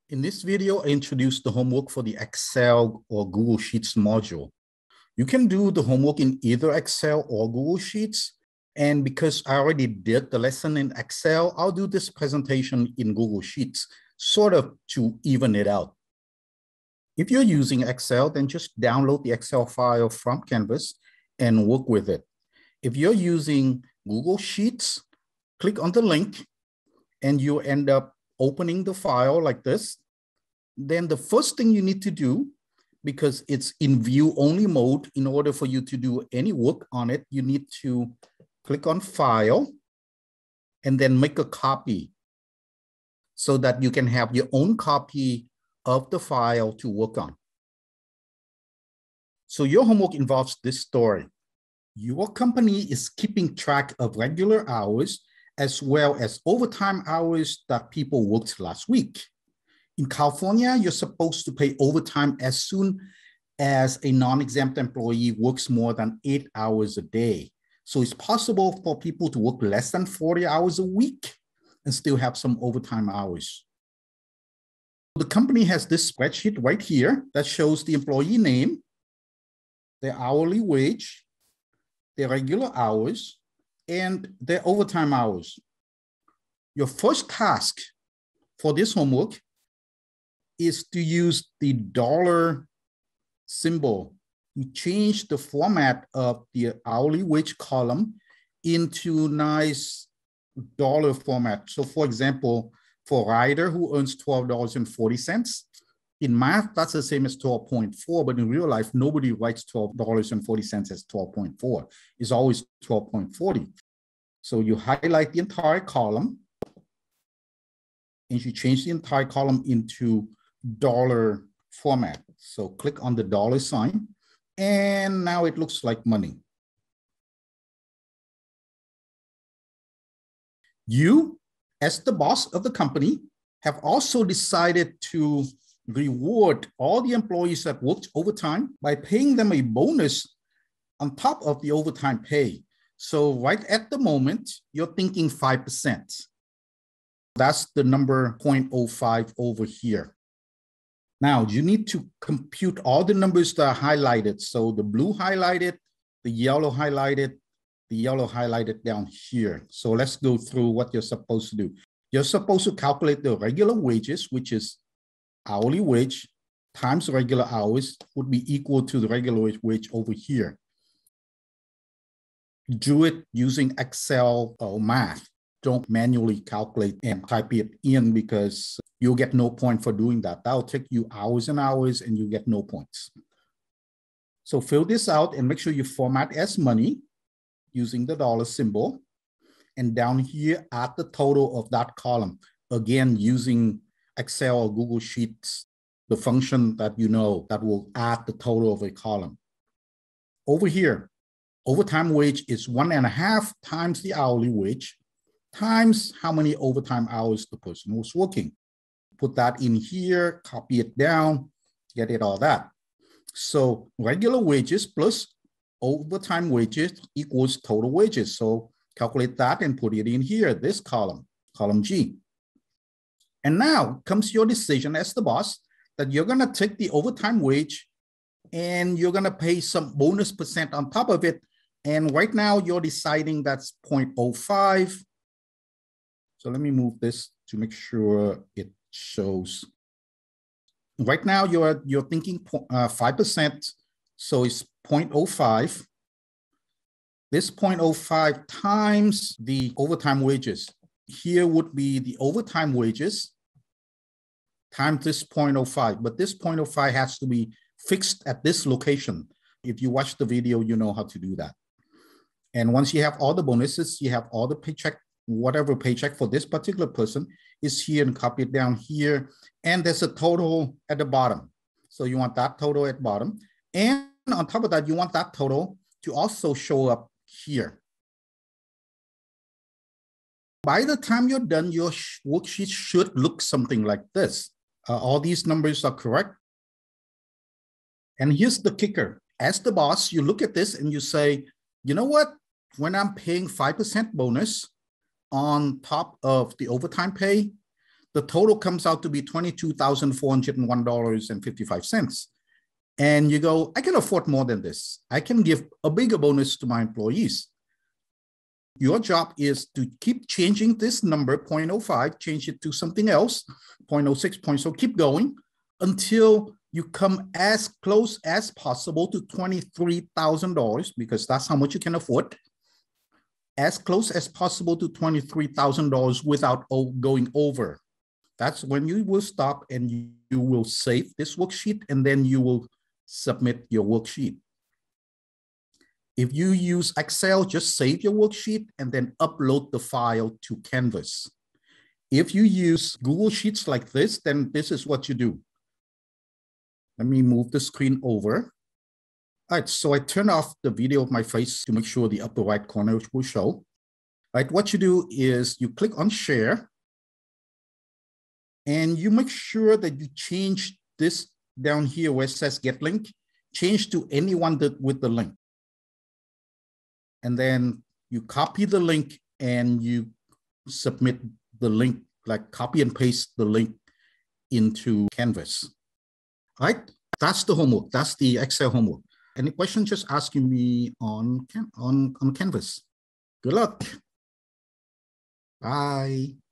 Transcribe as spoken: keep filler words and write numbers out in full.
In this video, I introduced the homework for the Excel or Google Sheets module. You can do the homework in either Excel or Google Sheets. And because I already did the lesson in Excel, I'll do this presentation in Google Sheets, sort of to even it out. If you're using Excel, then just download the Excel file from Canvas and work with it. If you're using Google Sheets, click on the link and you end up opening the file like this. Then the first thing you need to do, because it's in view only mode, in order for you to do any work on it, you need to click on File and then make a copy so that you can have your own copy of the file to work on. So your homework involves this story. Your company is keeping track of regular hours as well as overtime hours that people worked last week. In California, you're supposed to pay overtime as soon as a non-exempt employee works more than eight hours a day. So it's possible for people to work less than forty hours a week and still have some overtime hours. The company has this spreadsheet right here that shows the employee name, their hourly wage, their regular hours, and their overtime hours. Your first task for this homework is to use the dollar symbol to change the format of the hourly wage column into nice dollar format. So for example, for a writer who earns twelve dollars and forty cents, in math, that's the same as twelve point four, but in real life, nobody writes twelve dollars and forty cents as twelve point four. It's always twelve point four zero. So you highlight the entire column and you change the entire column into dollar format. So click on the dollar sign and now it looks like money. You, as the boss of the company, have also decided to reward all the employees that worked overtime by paying them a bonus on top of the overtime pay. So right at the moment, you're thinking five percent. That's the number zero point zero five over here. Now you need to compute all the numbers that are highlighted. So the blue highlighted, the yellow highlighted, the yellow highlighted down here. So let's go through what you're supposed to do. You're supposed to calculate the regular wages, which is hourly wage times regular hours would be equal to the regular wage over here. Do it using Excel or math. Don't manually calculate and type it in because you'll get no point for doing that. That'll take you hours and hours and you get no points. So fill this out and make sure you format as money using the dollar symbol. And down here, add the total of that column. Again, using Excel or Google Sheets, the function that you know that will add the total of a column. Over here, overtime wage is one and a half times the hourly wage times how many overtime hours the person was working. Put that in here, copy it down, get it all that. So regular wages plus overtime wages equals total wages. So calculate that and put it in here, this column, column G. And now comes your decision as the boss that you're gonna take the overtime wage and you're gonna pay some bonus percent on top of it. And right now you're deciding that's zero point zero five. So let me move this to make sure it shows. Right now you're, you're thinking uh, five percent, so it's zero point zero five. This zero point zero five times the overtime wages. Here would be the overtime wages times this zero point zero five, but this zero point zero five has to be fixed at this location. If you watch the video, you know how to do that. And once you have all the bonuses, you have all the paycheck, whatever paycheck for this particular person is here and copy it down here. And there's a total at the bottom. So you want that total at bottom. And on top of that, you want that total to also show up here. By the time you're done, your worksheet should look something like this. Uh, all these numbers are correct. And here's the kicker. As the boss, you look at this and you say, you know what? When I'm paying five percent bonus on top of the overtime pay, the total comes out to be twenty-two thousand four hundred one dollars and fifty-five cents. And you go, I can afford more than this. I can give a bigger bonus to my employees. Your job is to keep changing this number, zero point zero five, change it to something else, zero point zero six, zero point zero, keep going until you come as close as possible to twenty-three thousand dollars, because that's how much you can afford, as close as possible to twenty-three thousand dollars without going over. That's when you will stop and you, you will save this worksheet, and then you will submit your worksheet. If you use Excel, just save your worksheet and then upload the file to Canvas. If you use Google Sheets like this, then this is what you do. Let me move the screen over. All right, so I turn off the video of my face to make sure the upper right corner will show. All right, what you do is you click on Share, and you make sure that you change this down here where it says Get Link, change to anyone that with the link. And then you copy the link and you submit the link, like copy and paste the link into Canvas. All right, that's the homework. That's the Excel homework. Any questions, just asking me on, on, on Canvas. Good luck. Bye.